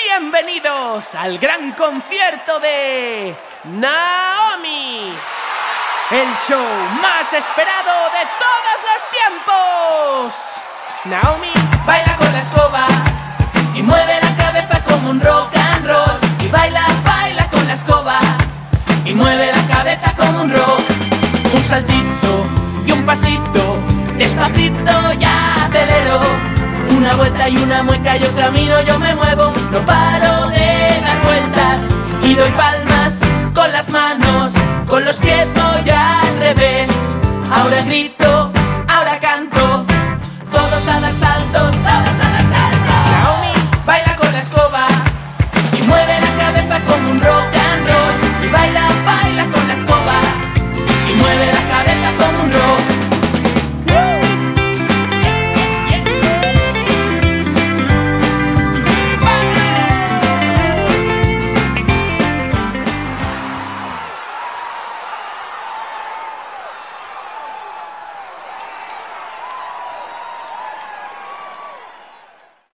Bienvenidos al gran concierto de Naomi, el show más esperado de todos los tiempos. Naomi baila con la escoba y mueve la cabeza como un rock and roll. Y baila, baila con la escoba y mueve la cabeza como un rock. Un saltito y un pasito, despacito ya acelero. Una vuelta y una mueca, yo camino, yo me muevo. No paro de dar vueltas y doy palmas con las manos, con los pies voy al revés. Ahora grito